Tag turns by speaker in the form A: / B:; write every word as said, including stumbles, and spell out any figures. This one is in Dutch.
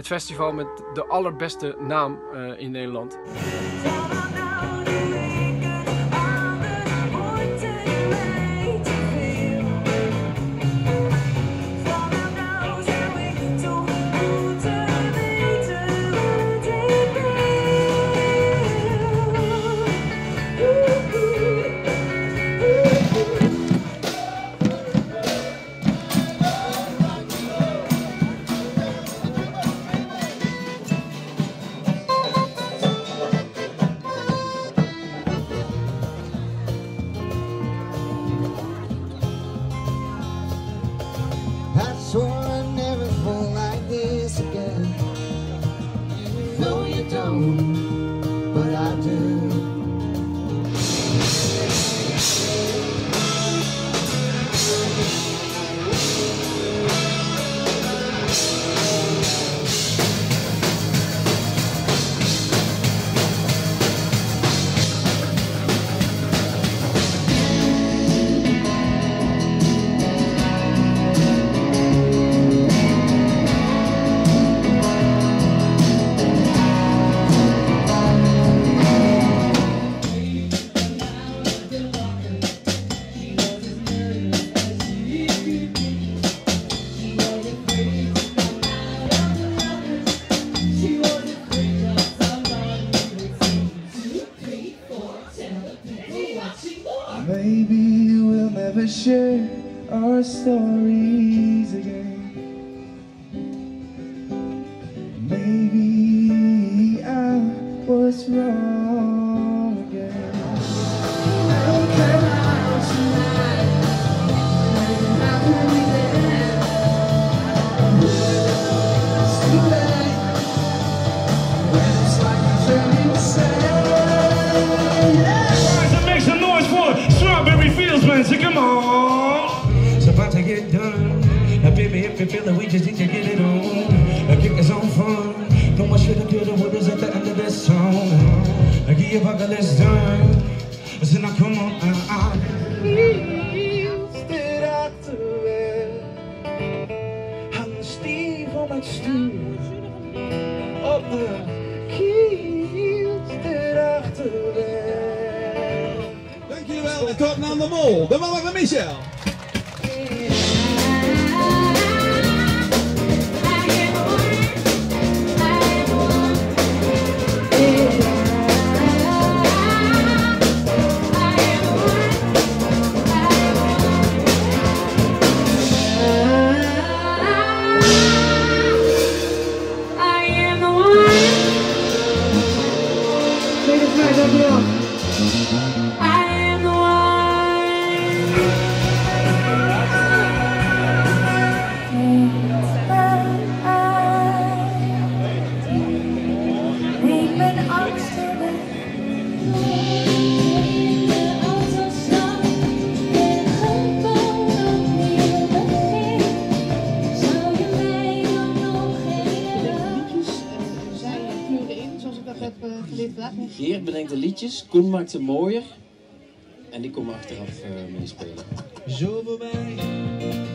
A: Het festival met de allerbeste naam uh, in Nederland.
B: No, you don't, but I do.
C: Maybe we'll never share our stories again. Maybe I was wrong again. I'll come out tonight. How can we live? It's too late. When it's like a dream say.
D: Strawberry Fields, man, so come on. It's about to get done. Now, baby, if you feel it, we just need to get it on. Now, kick us on fun. Don't want you to do the words at the end of this song. Now, get your bucket list done. So now, come on, uh, uh.
C: Stay after it. I'm Steve on my stoel. Op de kiel, stay after it.
E: Dankjewel en klap naar de mol. De mama van Michel.
F: Geert bedenkt de liedjes, Koen maakt ze mooier en die komen achteraf uh, meespelen.
E: Zo voorbij.